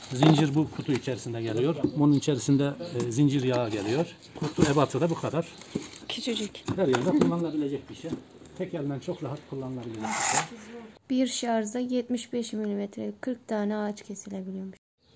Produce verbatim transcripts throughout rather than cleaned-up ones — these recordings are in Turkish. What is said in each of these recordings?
Zincir bu kutu içerisinde geliyor. Bunun içerisinde e, zincir yağı geliyor. Kutu ebatı da bu kadar. Küçücük. Her yerde kullanılabilecek bir şey. Tek elden çok rahat kullanılabilecek bir şey. Bir şarjda yetmiş beş milimetre kırk tane ağaç kesilebiliyormuş.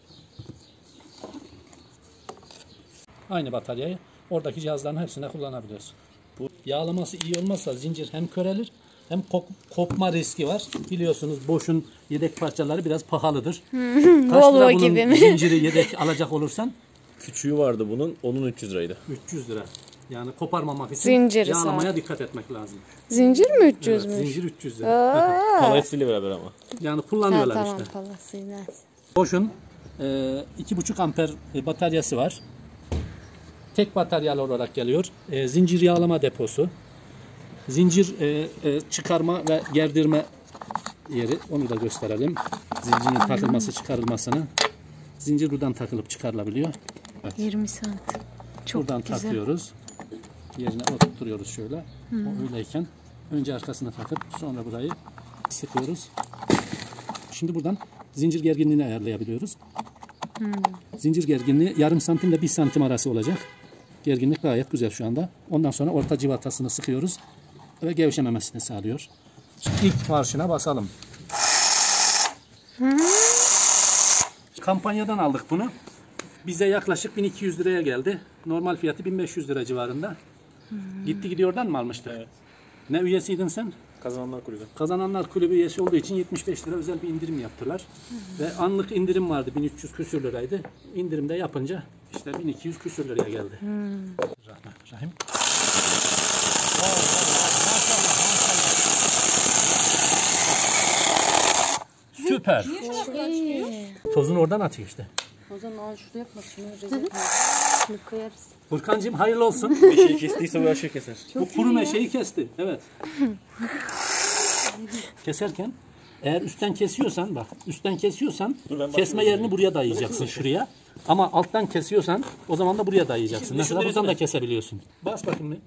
Aynı bataryayı oradaki cihazların hepsinde kullanabiliyorsun. Bu yağlaması iyi olmazsa zincir hem körelir hem kop kopma riski var. Biliyorsunuz Bosch'un yedek parçaları biraz pahalıdır. Kaç Volvo lira bunun gibi mi? zinciri yedek alacak olursan? Küçüğü vardı bunun, onun üç yüz liraydı. üç yüz lira. Yani koparmamak için Zinciri yağlamaya sadece. dikkat etmek lazım. Zincir mi üç yüzmüş? Evet, zincir üç yüz lira. Paletesiyle beraber ama. Yani Ha, kullanıyorlar tamam, işte. palasıyla. Bosch'un e, iki buçuk amper bataryası var. Tek bataryalı olarak geliyor. E, zincir yağlama deposu. Zincir e, e, çıkarma ve gerdirme yeri. Onu da gösterelim. Zincirin takılması, çıkarılmasını. Zincir buradan takılıp çıkarılabiliyor. Evet. yirmi santim. Çok buradan güzel. takıyoruz. Yerine oturtuyoruz şöyle. O öyleyken önce arkasına takıp sonra burayı sıkıyoruz. Şimdi buradan zincir gerginliğini ayarlayabiliyoruz. Hmm. Zincir gerginliği yarım santimle bir santim arası olacak. Gerginlik gayet güzel şu anda. Ondan sonra orta civatasını sıkıyoruz ve gevşememesini sağlıyor. Şimdi ilk marşına basalım. Hmm. Kampanyadan aldık bunu. Bize yaklaşık bin iki yüz liraya geldi. Normal fiyatı bin beş yüz lira civarında. Hmm. Gitti gidiyordan mı almıştık? Evet. Ne üyesiydin sen? Kazananlar kulübü. Kazananlar kulübü üyesi olduğu için yetmiş beş lira özel bir indirim yaptılar. Hmm. Ve anlık indirim vardı, bin üç yüz küsür liraydı. İndirimde yapınca işte bin iki yüz küsür liraya geldi. Hmm. Rahim. Süper. Tozunu oradan atıyor işte. O zaman şurada yapmak şunu rezil Bunu koyarız. Furkancığım hayırlı olsun. Meşeyi kestiyse bu aşağı keser. Bu kuru meşeyi kesti. Evet. Keserken eğer üstten kesiyorsan bak üstten kesiyorsan kesme yerini buraya dayayacaksın şuraya. Ama alttan kesiyorsan o zaman da buraya dayayacaksın. Mesela buradan da kesebiliyorsun. Bas bakayım bir.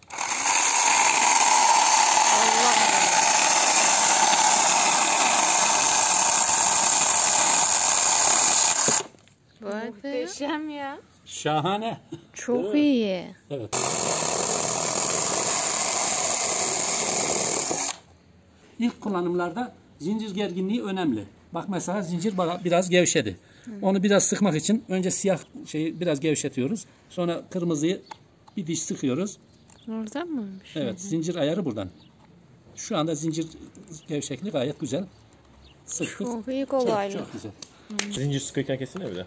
Vay be. Muhteşem ya. Şahane. Çok iyi. Evet. İlk kullanımlarda zincir gerginliği önemli. Bak mesela zincir biraz gevşedi. Onu biraz sıkmak için önce siyah şeyi biraz gevşetiyoruz. Sonra kırmızıyı bir diş sıkıyoruz. Oradan mıymış? Evet, zincir ayarı buradan. Şu anda zincir gevşekliği gayet güzel. Sıktık. Çok iyi, kolaylı. Çok, çok güzel. Zincir sıkıyken kesene bir de.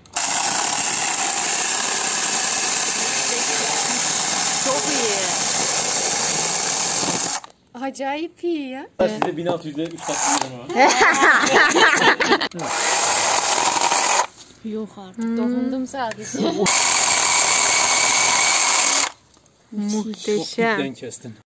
Çok iyi. Acayip iyi ya. Size bin altı yüzde üç dakika var. Yok artık. Dokundum sadece. Çok Muhteşem. dipten kestin.